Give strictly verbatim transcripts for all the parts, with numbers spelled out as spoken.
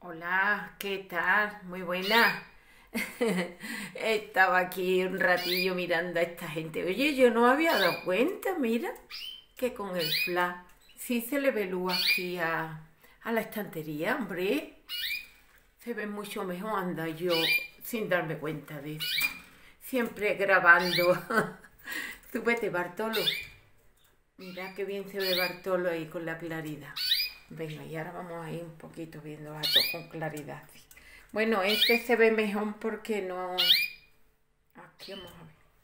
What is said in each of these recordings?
Hola, ¿qué tal? Muy buena. Estaba aquí un ratillo mirando a esta gente. Oye, yo no me había dado cuenta, mira, que con el flash sí se le ve luz aquí a, a la estantería, hombre. Se ve mucho mejor, anda yo sin darme cuenta de eso. Siempre grabando. Tú vete, Bartolo. Mira qué bien se ve Bartolo ahí con la claridad. Venga, y ahora vamos a ir un poquito viendo a todos con claridad. Bueno, este se ve mejor porque no... Aquí vamos a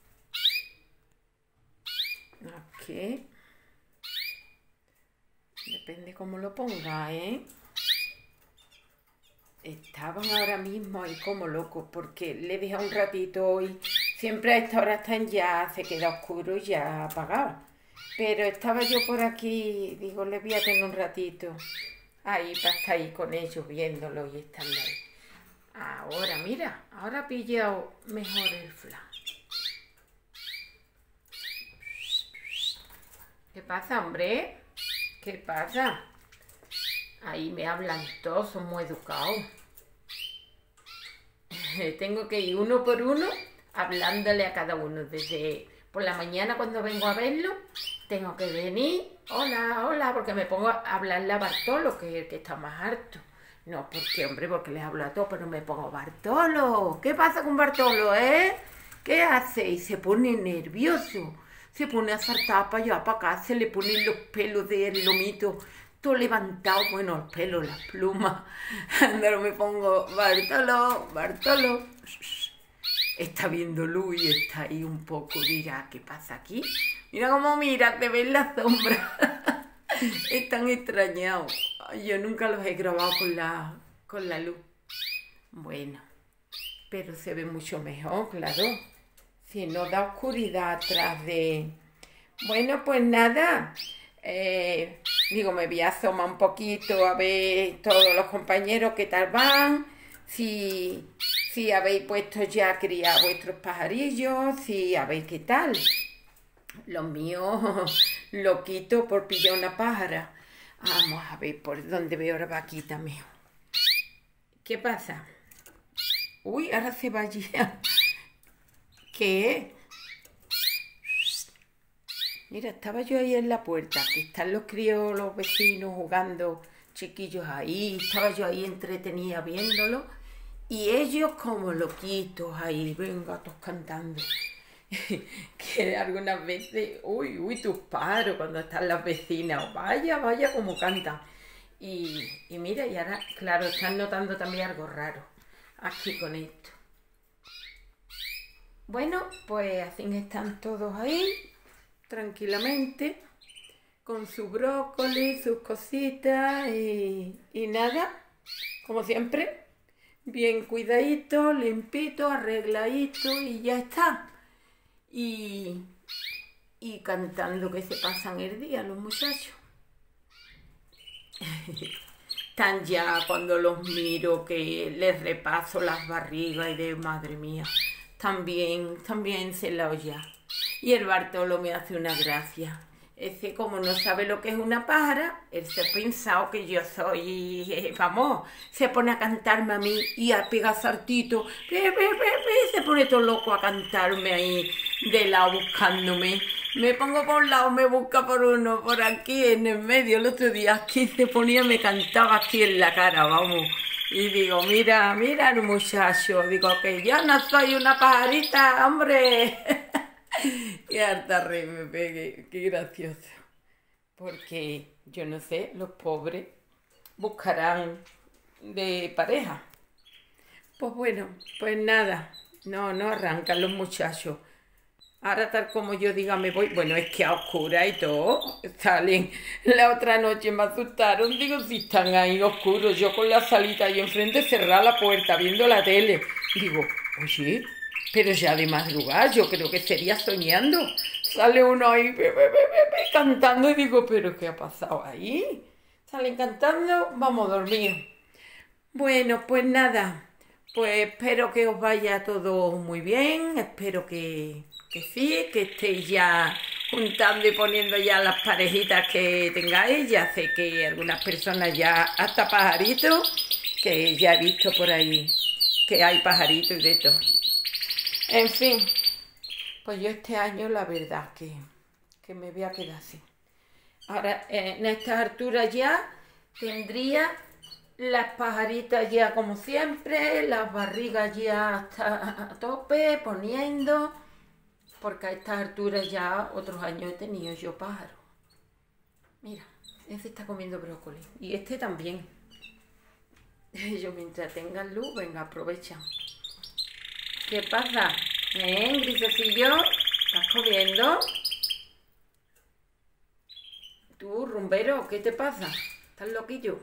ver. Aquí. Depende cómo lo ponga, ¿eh? Estaban ahora mismo ahí como locos porque le he dejado un ratito hoy. Siempre a esta hora están ya, se queda oscuro y ya apagado. Pero estaba yo por aquí, digo, le voy a tener un ratito ahí para estar ahí con ellos viéndolo y estando ahí. Ahora, mira, ahora ha pillado mejor el flash. ¿Qué pasa, hombre? ¿Qué pasa? Ahí me hablan todos, son muy educados. Tengo que ir uno por uno hablándole a cada uno. Desde por la mañana cuando vengo a verlo, tengo que venir, hola, hola, porque me pongo a hablarle a Bartolo, que es el que está más harto. No, porque, hombre, porque les hablo a todos, pero me pongo, Bartolo, ¿qué pasa con Bartolo, eh? ¿Qué hace? Y se pone nervioso, se pone a saltar para allá, para acá, se le ponen los pelos del lomito, todo levantado, bueno, los pelos, las plumas. Ahora me pongo, Bartolo, Bartolo. Está viendo luz y está ahí un poco, dirá, ¿qué pasa aquí? Mira cómo mira, te ves la sombra. Están extrañados. Yo nunca los he grabado con la, con la luz. Bueno, pero se ve mucho mejor, claro. Si no da oscuridad atrás de... Bueno, pues nada. Eh, digo, me voy a asomar un poquito a ver todos los compañeros qué tal van. Si, si habéis puesto ya a criar vuestros pajarillos, si a ver qué tal. Los míos lo quito por pillar una pájara. Vamos a ver por dónde veo la vaquita mejor. ¿Qué pasa? Uy, ahora se va allí. ¿Qué? Mira, estaba yo ahí en la puerta, que están los críos, los vecinos jugando, chiquillos ahí. Estaba yo ahí entretenida viéndolo. Y ellos como loquitos ahí, venga, todos cantando. Que algunas veces, uy, uy, tus paros cuando están las vecinas, vaya, vaya como cantan. Y, y mira, y ahora, claro, están notando también algo raro aquí con esto. Bueno, pues así están todos ahí, tranquilamente, con su brócoli, sus cositas y, y nada, como siempre, bien cuidadito, limpito, arregladito y ya está. Y, y cantando que se pasan el día los muchachos. Están ya cuando los miro que les repaso las barrigas y de madre mía, también, también se la oye. Y el Bartolo me hace una gracia. Ese, como no sabe lo que es una pájara, él se ha pensado que yo soy, eh, vamos, se pone a cantarme a mí y a pegar saltitos, se pone todo loco a cantarme ahí de lado buscándome. Me pongo por un lado, me busca por uno, por aquí en el medio. El otro día aquí se ponía, me cantaba aquí en la cara, vamos. Y digo, mira, mira el muchacho, digo que yo no soy una pajarita, hombre. Y harta re me pegué, qué gracioso. Porque, yo no sé, los pobres buscarán de pareja. Pues bueno, pues nada, no, no arrancan los muchachos. Ahora tal como yo diga me voy, bueno, es que a oscura y todo, salen. La otra noche me asustaron, digo, si están ahí oscuros, yo con la salita ahí enfrente cerrada la puerta, viendo la tele. Digo, oye, pero ya de madrugada, yo creo que sería soñando. Sale uno ahí pe, pe, pe, pe, cantando y digo, pero ¿qué ha pasado ahí? Salen cantando, vamos a dormir. Bueno, pues nada, pues espero que os vaya todo muy bien, espero que, que sí, que estéis ya juntando y poniendo ya las parejitas que tengáis. Ya sé que algunas personas ya hasta pajaritos que ya he visto por ahí que hay pajaritos y de todo. En fin, pues yo este año la verdad que, que me voy a quedar así. Ahora, en estas alturas ya tendría las pajaritas ya como siempre, las barrigas ya hasta a tope, poniendo, porque a estas alturas ya otros años he tenido yo pájaros. Mira, ese está comiendo brócoli y este también. Ellos mientras tengan luz, venga, aprovechan. ¿Qué pasa? ¿Eh, Grisecillo? ¿Estás comiendo? Tú, rumbero, ¿qué te pasa? ¿Estás loquillo?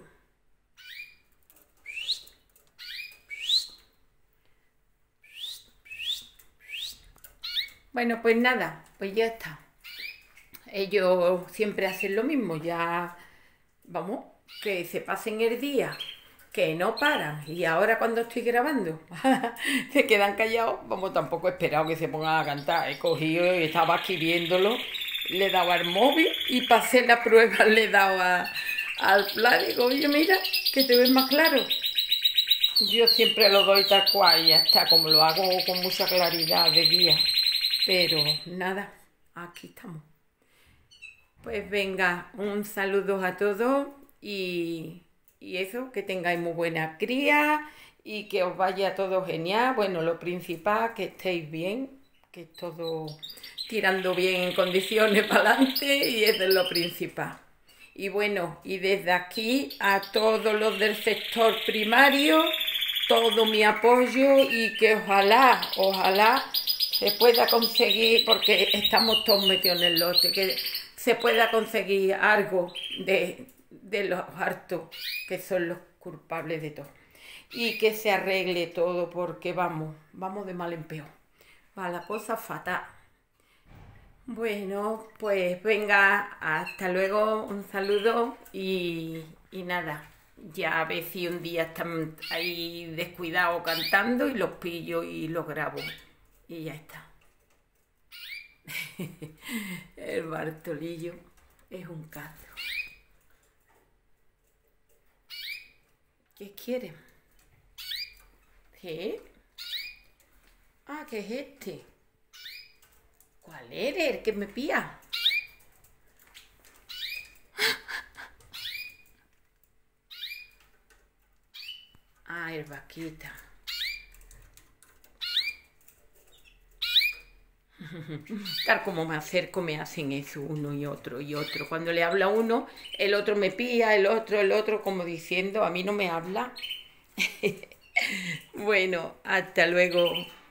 Bueno, pues nada, pues ya está. Ellos siempre hacen lo mismo, ya, vamos, que se pasen el día, que no paran. Y ahora cuando estoy grabando, se quedan callados. Vamos, tampoco he esperado que se pongan a cantar. He cogido y estaba aquí viéndolo, le he dado al móvil y pasé la prueba, le he dado a, al plan. Digo, oye, mira, que te ves más claro. Yo siempre lo doy tal cual y ya está, como lo hago con mucha claridad de día. Pero nada, aquí estamos. Pues venga, un saludo a todos y, y eso, que tengáis muy buena cría y que os vaya todo genial. Bueno, lo principal, que estéis bien, que todo tirando bien en condiciones para adelante y eso es lo principal. Y bueno, y desde aquí a todos los del sector primario, todo mi apoyo y que ojalá, ojalá se pueda conseguir, porque estamos todos metidos en el lote, que se pueda conseguir algo de, de los hartos, que son los culpables de todo. Y que se arregle todo, porque vamos, vamos de mal en peor. Va la cosa fatal. Bueno, pues venga, hasta luego, un saludo y, y nada. Ya a ver si un día están ahí descuidados cantando y los pillo y los grabo. Y ya está. El Bartolillo es un cazo. ¿Qué quiere? ¿Qué? Ah, ¿qué es este? ¿Cuál eres? ¿El que me pilla? Ah, el vaquita. Tal como me acerco me hacen eso uno y otro y otro. Cuando le habla uno, el otro me pilla, el otro, el otro, como diciendo, a mí no me habla. Bueno, hasta luego.